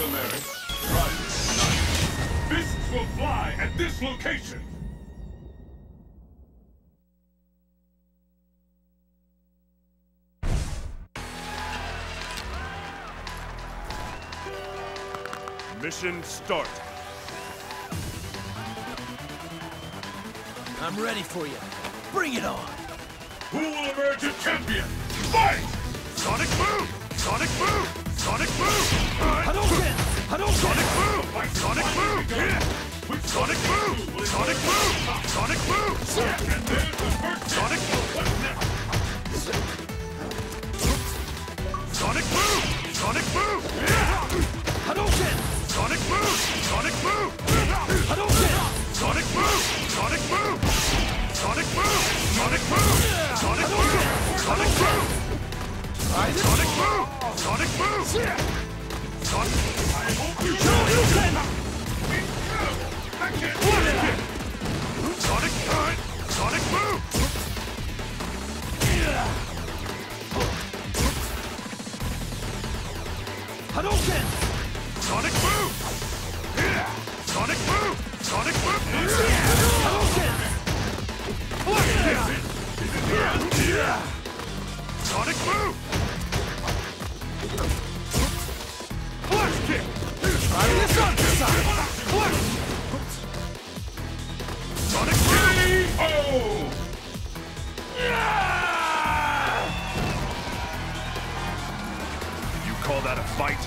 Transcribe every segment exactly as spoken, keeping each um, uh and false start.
America. Right. Nice. Fists will fly at this location. Mission start. I'm ready for you. Bring it on. Who will emerge a champion? Fight! Sonic boom! Sonic boom! Sonic boom! Hadouken! Hadouken! Sonic boom! Sonic boom! Yeah! Sonic boom! Sonic boom! Sonic boom! And there's the first Sonic boom! What's next? Sonic boom! Sonic boom! Yeah! Hadouken! Sonic boom! Sonic boom! Hadouken! Sonic boom! Sonic boom! Sonic boom! Sonic boom! Sonic boom! Sonic boom! Sonic boom! Sonic boom! Sonic... I hope you Hadouken! I can't do it! Sonic time! Sonic boom! Hadouken! Sonic boom! Sonic boom! Sonic boom! Hadouken! Sonic boom! Flash kick! Try this on this side! Sonic boom! Oh! You call that a fight?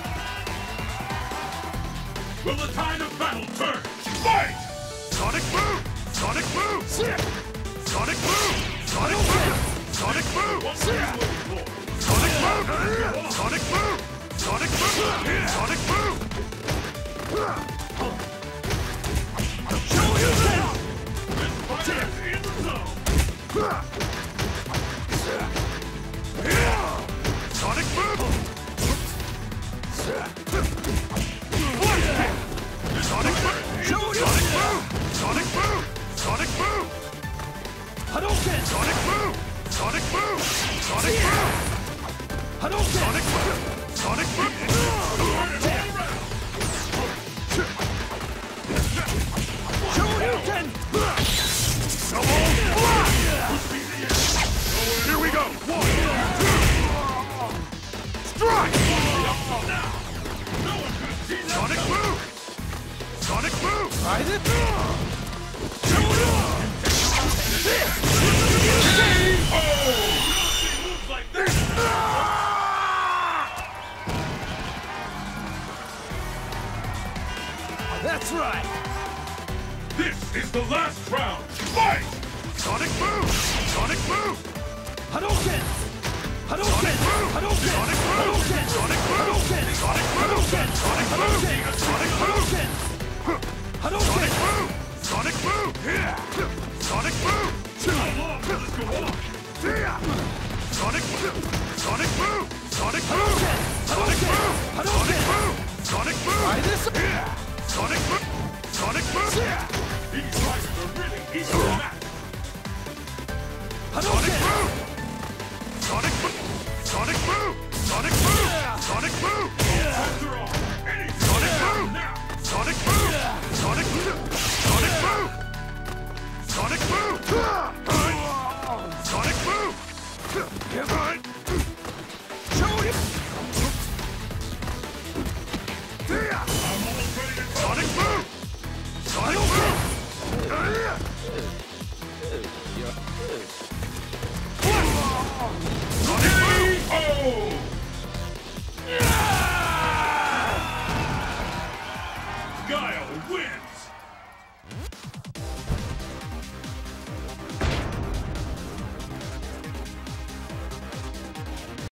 Will the tide of battle turn? Fight! Sonic boom! Sonic boom! Sonic boom! Sonic boom! Sonic boom! Sonic boom! Sonic boom! Sonic boom! Sonic boom! Show yourself! This fighter is in the zone! Sonic boom! Sonic boom! Sonic boom! Sonic boom! Sonic boom! Hadouken! Sonic boom! Sonic boom! Sonic boom! Hadouken! Sonic boom! Sonic boom! Hadouken! Here we go! One, two, strike! Sonic boom! Sonic boom! Try this! That's right! This is the last round! Fight! Sonic boom! Sonic boom! Hadouken! Hadouken! Hadouken! Sonic boom! Hadouken! Sonic boom! Hadouken! Sonic boom! Hadouken! Sonic boom! Hadouken! Hadouken! Sonic boom! Sonic boom! How long will this go on? Sonic boom! Sonic boom! Sonic boom! Sonic boom! Sonic boom! Sonic boom! Try this! Sonic boom! Sonic boom! These riders are really easy to match! Sonic Hadouken! boom! Sonic boom! Sonic boom! Sonic boom! Sonic boom! After all, any Sonic boom! Sonic boom! Sonic boom! Sonic boom! Sonic boom! Sonic boom! Come on! Show it! I'm almost ready to Sonic boom! Sonic boom! Sonic boom! Oh!